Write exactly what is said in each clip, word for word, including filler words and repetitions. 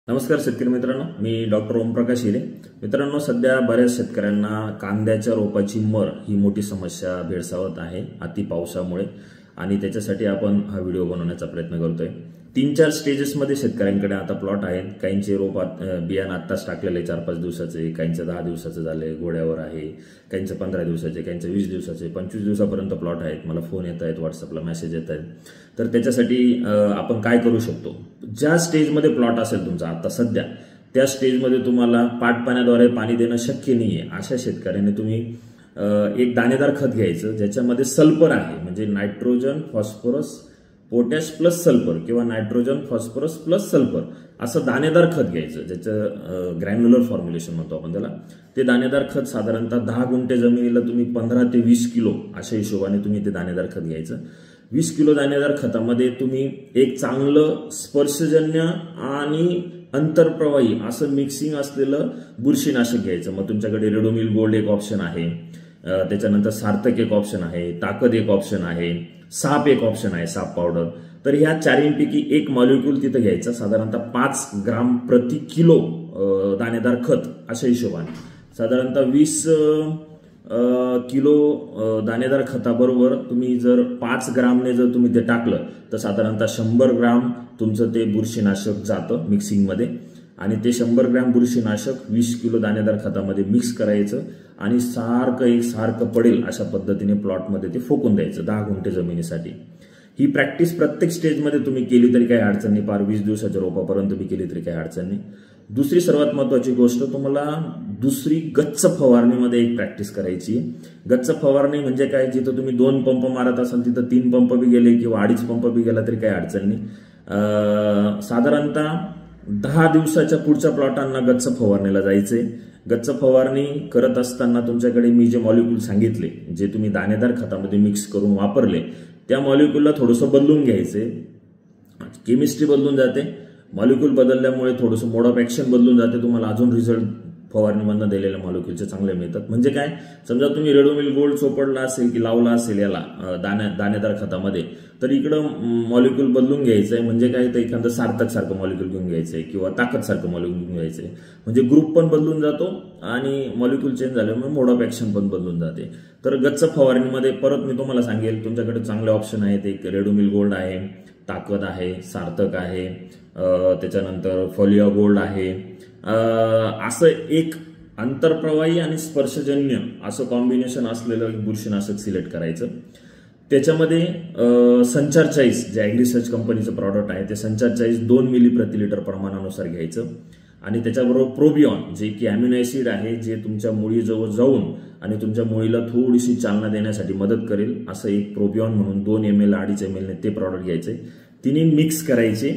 नमस्कार शेतकरी मित्रांनो, मी डॉक्टर ओमप्रकाश हिरे. मित्रांनो, सध्या बऱ्याच शेतकऱ्यांना कांद्याच्या रोपाची मर ही मोठी समस्या भेडसावत आहे अति पावसामुळे, आणि त्याच्यासाठी आपण हा व्हिडिओ बनवण्याचा प्रयत्न करतोय. तीन चार स्टेजेस मध्ये शेतकऱ्यांकडे आता प्लॉट आहेत. काहींचे रोपात बियाणं आत्ताच टाकलेले चार पाच दिवसाचे, काहींचे दहा दिवसाचे झाले, घोड्यावर आहे, काहींचे पंधरा दिवसाचे, काहींचे वीस दिवसाचे, पंचवीस दिवसापर्यंत प्लॉट आहेत. मला फोन येत आहेत, व्हॉट्सअपला मेसेज येत आहेत. तर त्याच्यासाठी आपण काय करू शकतो? ज्या स्टेजमध्ये प्लॉट असेल तुमचा आता सध्या, त्या स्टेजमध्ये तुम्हाला पाटपाण्याद्वारे पाणी देणं शक्य नाहीये, अशा शेतकऱ्यांनी तुम्ही एक दाणेदार खत घ्यायचं ज्याच्यामध्ये सल्फर आहे, म्हणजे nitrogen phosphorus potash plus sulphur किंवा नायट्रोजन फॉस्फरस प्लस सल्फर असं दाणेदार खत घ्यायचं, ज्याचं ग्रॅन्युलर फॉर्म्युलेशन म्हणतो आपण त्याला. ते दाणेदार खत साधारणतः दहा गुंठे जमिनीला तुम्ही पंधरा ते वीस किलो अशा हिशोबाने तुम्ही ते दाणेदार खत घ्यायचं. वीस किलो दाणेदार खतामध्ये तुम्ही एक चांगलं स्पर्शजन्य आणि अंतरप्रवाही असं मिक्सिंग असलेलं बुरशीनाशक घ्यायचं. मग तुमच्याकडे रेडोमिल गोल्ड एक ऑप्शन आहे, त्याच्यानंतर सार्थक एक ऑप्शन आहे, ताकद एक ऑप्शन आहे, साप एक ऑप्शन आहे, साप पावडर. तर ह्या चारींपैकी एक मॉलिक्यूल तिथं घ्यायचा, साधारणतः पाच ग्राम प्रति किलो दाणेदार खत अशा हिशोबाने. साधारणतः वीस किलो दाणेदार खताबरोबर तुम्ही जर पाच ग्रामने जर तुम्ही ते टाकलं तर साधारणतः शंभर ग्राम तुमचं ते बुरशीनाशक जातं मिक्सिंगमध्ये, आणि ते शंभर ग्रॅम बुरशीनाशक वीस किलो दाणेदार खतामध्ये मिक्स करायचं आणि सारखं एक सारखं पडेल अशा पद्धतीने प्लॉटमध्ये ते फोकून द्यायचं दहा गुंठे जमिनीसाठी. ही प्रॅक्टिस प्रत्येक स्टेजमध्ये तुम्ही केली तरी काही अडचण नाही, पार वीस दिवसाच्या रोपापर्यंत तुम्ही केली तरी काही अडचण नाही. दुसरी सर्वात महत्वाची गोष्ट, तुम्हाला दुसरी गच्च फवारणीमध्ये एक प्रॅक्टिस करायची. गच्च फवारणी म्हणजे काय? जिथं तुम्ही दोन पंप मारत असाल तिथं तीन पंप बी गेले किंवा अडीच पंप बी गेला तरी काही अडचण नाही. साधारणतः दहा दिवसाच्या पुढच्या प्लॉटांना गच्च फवारणीला जायचे. गच्च फवारणी करत असताना तुमच्याकडे मी जे मॉलिक्यूल सांगितले, जे तुम्ही दाणेदार खतामध्ये मिक्स करून वापरले, त्या मॉलिक्यूलला थोडंसं बदलून घ्यायचे. केमिस्ट्री बदलून जाते, मॉलिक्यूल बदलल्यामुळे थोडंसं मोड ऑफ ऍक्शन बदलून जाते, तुम्हाला अजून रिझल्ट फवारणीमधनं दिलेल्या मॉलिक्यूलचे चांगले मिळतात. म्हणजे काय? समजा तुम्ही रेडोमिल गोल्ड चोपडला असेल की लावला असेल याला दाणे दाणेदार खतामध्ये, तर इकडं मॉलिक्यूल बदलून घ्यायचंय. म्हणजे काय? तर एखादं सार्थक सारखं मॉलिक्यूल घेऊन घ्यायचंय किंवा ताकद सारखं मॉलिक्यूल घेऊन घ्यायचंय. म्हणजे ग्रुप पण बदलून जातो आणि मॉलिक्यूल चेंज झाल्यामुळे मोड ऑफ ऍक्शन पण बदलून जाते. तर गच्च फवारणीमध्ये परत मी तुम्हाला सांगेल, तुमच्याकडे चांगले ऑप्शन आहेत. एक रेडोमिल गोल्ड आहे, ताकद आहे, सार्थक आहे, त्याच्यानंतर फॉलिया गोल्ड आहे. असं एक अंतरप्रवाही आणि स्पर्शजन्य असं कॉम्बिनेशन असलेलं एक बुरशीनाशक सिलेक्ट करायचं. त्याच्यामध्ये संचार चाळीस जे ॲग्रिसर्च कंपनीचं प्रॉडक्ट आहे, ते संचार चाळीस दोन मिली प्रति लिटर प्रमाणानुसार घ्यायचं. आणि त्याच्याबरोबर प्रोबियॉन जे की अॅमिनो ॲसिड आहे, जे तुमच्या मुळीजवळ जाऊन आणि तुमच्या मुळीला थोडीशी चालना देण्यासाठी मदत करेल, असं एक प्रोबियॉन म्हणून दोन एम एल अडीच एम एलने ते प्रॉडक्ट घ्यायचे. तिन्ही मिक्स करायचे.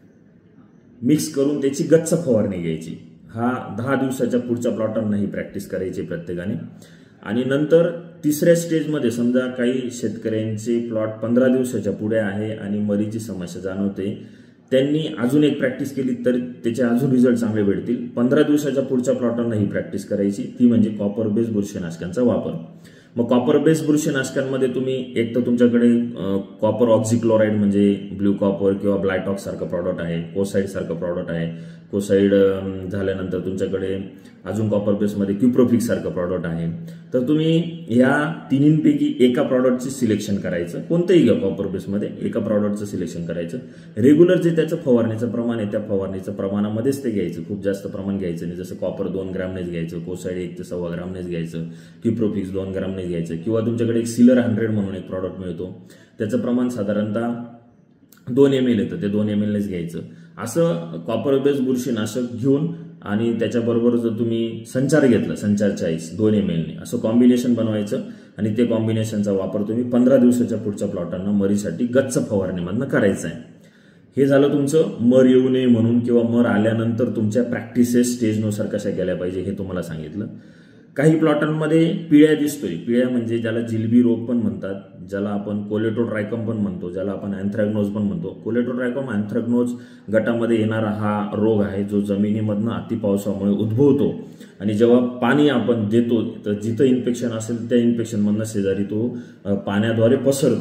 मिक्स करून त्याची गच्च फवारणी घ्यायची. हा दहा दिवसाच्या पुढच्या प्लॉटांना ही प्रॅक्टिस करायची प्रत्येकाने. आणि नंतर तिसऱ्या स्टेजमध्ये, समजा काही शेतकऱ्यांचे प्लॉट पंधरा दिवसाच्या पुढे आहे आणि मरीची समस्या जाणवते, त्यांनी अजून एक प्रॅक्टिस केली तर त्याचे अजून रिझल्ट चांगले भेटतील. पंधरा दिवसाच्या पुढच्या प्लॉटांना ही प्रॅक्टिस करायची, ती म्हणजे कॉपर बेस बुरशीनाशकांचा वापर. मग कॉपर बेस बुरशीनाशकांमध्ये तुम्ही एक तर तुमच्याकडे कॉपर ऑक्झिक्लोराइड म्हणजे ब्ल्यू कॉपर किंवा ब्लायटॉक्स सारखं प्रॉडक्ट आहे, कोसाईड सारखं प्रॉडक्ट आहे. कोसाईड झाल्यानंतर तुमच्याकडे अजून कॉपर बेसमध्ये क्युप्रोफिक्स सारखं प्रॉडक्ट आहे. तर तुम्ही ह्या तिन्हींपैकी एका प्रॉडक्टचे सिलेक्शन करायचं. कोणतंही घ्या कॉपर बेसमध्ये, एका प्रॉडक्टचं सिलेक्शन करायचं. रेग्युलर जे त्याचं फवारणीचं प्रमाण आहे त्या फवारणीचं प्रमाणामध्येच ते घ्यायचं, खूप जास्त प्रमाण घ्यायचं नाही. जसं कॉपर दोन ग्रामनेच घ्यायचं, कोसाईड एक ते सव्वा ग्रामनेच घ्यायचं, क्युप्रोफिक्स दोन ग्रामनेच घ्यायचं, किंवा तुमच्याकडे एक सिलर हंड्रेड म्हणून एक प्रॉडक्ट मिळतो, त्याचं प्रमाण साधारणतः दोन एम एल येतं, ते दोन एम एलनेच घ्यायचं. असं कॉपर बेस बुरशीनाशक घेऊन आणि त्याच्याबरोबर जर तुम्ही संचार घेतला, संचार चाळीस दोन एम एलने, असं कॉम्बिनेशन बनवायचं आणि ते कॉम्बिनेशनचा वापर तुम्ही पंधरा दिवसाच्या पुढच्या प्लॉटांना मरीसाठी गच्च फवारणीमधनं करायचं आहे. हे झालं तुमचं मर येऊ नये म्हणून, किंवा मर आल्यानंतर तुमच्या प्रॅक्टिसेस स्टेजनुसार कशा केल्या पाहिजे हे तुम्हाला सांगितलं. काही प्लॉटांमध्ये पिळ्या दिसतोय. पिळ्या म्हणजे ज्याला जिलबी रोग पण म्हणतात, ज्याला आपण कोलेटोट्रायकम पण म्हणतो, ज्याला आपण अँथ्रॅग्नोज पण म्हणतो. कोलेटोट्रायकम अँथ्रॅग्नोज गटामध्ये येणारा हा रोग आहे, जो जमिनीमधनं अति पावसामुळे उद्भवतो आणि जेव्हा पाणी आपण देतो तर जिथं इन्फेक्शन असेल त्या इन्फेक्शनमधनं शेजारी तो पाण्याद्वारे पसरतो.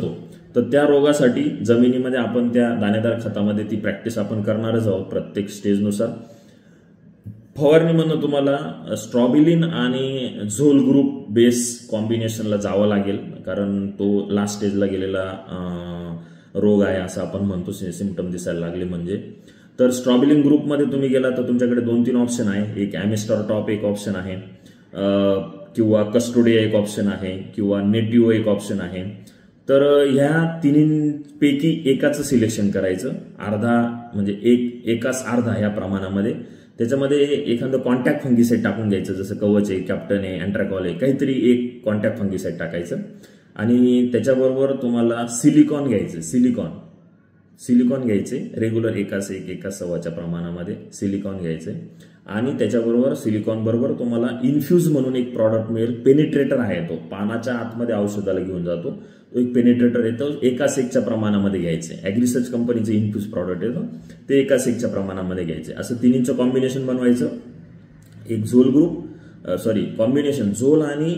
तर त्या रोगासाठी जमिनीमध्ये आपण त्या दाणेदार खतामध्ये ती प्रॅक्टिस आपण करणारच आहोत प्रत्येक स्टेजनुसार. फवारणीमधून तुम्हाला स्ट्रॉबिलिन आणि झोल ग्रुप बेस कॉम्बिनेशनला जावं लागेल, कारण तो लास्ट स्टेजला गेलेला रोग आहे असं आपण म्हणतो, सिम्पटम दिसायला लागले म्हणजे. तर स्ट्रॉबिलिन ग्रुपमध्ये तुम्ही गेला तर तुमच्याकडे दोन तीन ऑप्शन आहे. एक ॲमिस्टर टॉप एक ऑप्शन आहे, किंवा कस्टोडिया एक ऑप्शन आहे, किंवा नेटिव्ह एक ऑप्शन आहे. तर ह्या तिन्हीपैकी एकाचं सिलेक्शन करायचं, अर्धा म्हणजे एक एकाच अर्धा ह्या प्रमाणामध्ये. त्याच्यामध्ये एखादं कॉन्टॅक्ट फंगिसाईड टाकून घ्यायचं, जसं कवच आहे, कॅप्टन आहे, अँट्रॅकॉल आहे, काहीतरी एक कॉन्टॅक्ट फंगिसाईड टाकायचं. आणि त्याच्याबरोबर तुम्हाला सिलिकॉन घ्यायचं, सिलिकॉन सिलिकॉन घ्यायचे रेग्युलर एकाच एक एकाच सव्वाच्या प्रमाणामध्ये सिलिकॉन घ्यायचे. आणि त्याच्याबरोबर सिलिकॉन बरोबर तुम्हाला इन्फ्यूज म्हणून एक प्रॉडक्ट मिळेल, पेनिट्रेटर आहे, तो पानाच्या आतमध्ये औषधाला घेऊन जातो, तो एक पेनिट्रेटर येतो, एकाच एकच्या प्रमाणामध्ये घ्यायचे. ॲग्रिसर्च कंपनीचं इन्फ्यूज प्रॉडक्ट येतं, ते एकाच एकच्या प्रमाणामध्ये घ्यायचे. असं तिन्हीचं कॉम्बिनेशन बनवायचं. एक झोल ग्रुप सॉरी कॉम्बिनेशन झोल आणि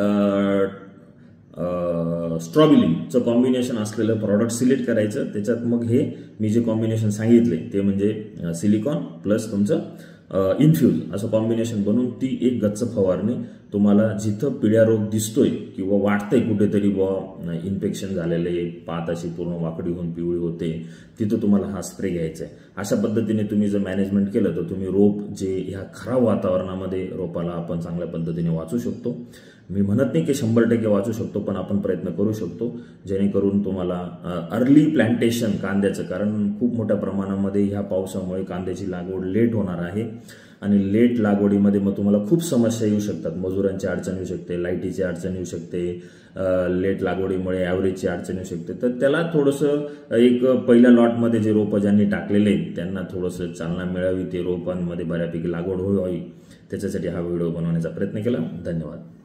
स्ट्रॉबिलिनचं कॉम्बिनेशन असलेलं प्रॉडक्ट सिलेक्ट करायचं. त्याच्यात मग हे मी जे कॉम्बिनेशन सांगितले ते म्हणजे सिलिकॉन प्लस तुमचं इन्फ्यूज असं कॉम्बिनेशन बनवून ती एक गच्च फवारणी तुम्हाला जिथं पिळ्या रोग दिसतोय किंवा वाटतंय कुठेतरी बुवा इन्फेक्शन झालेलं आहे, पात अशी पूर्ण वाकडी होऊन पिवळी होते, तिथं तुम्हाला हा स्प्रे घ्यायचा आहे. अशा पद्धतीने तुम्ही जर मॅनेजमेंट केलं तर तुम्ही रोप जे ह्या खराब वातावरणामध्ये रोपाला आपण चांगल्या पद्धतीने वाचू शकतो. मी म्हणत नाही की शंभर टक्के वाचू शकतो, पण आपण प्रयत्न करू शकतो जेणेकरून तुम्हाला अर्ली प्लांटेशन कांद्याचं, कारण खूप मोठ्या प्रमाणामध्ये ह्या पावसामुळे कांद्याची लागवड लेट होणार आहे. आणि लेट लागवडीमध्ये मग तुम्हाला खूप समस्या येऊ शकतात. मजुरांची अडचण येऊ शकते, लाईटीची अडचण येऊ शकते, लेट लागवडीमुळे ॲव्हरेजची अडचण येऊ शकते. तर त्याला थोडंसं एक पहिल्या लॉटमध्ये जे रोपं ज्यांनी टाकलेले आहेत त्यांना थोडंसं चालना मिळावी, ते रोपांमध्ये बऱ्यापैकी लागवड व्हावी, त्याच्यासाठी हा व्हिडिओ बनवण्याचा प्रयत्न केला. धन्यवाद.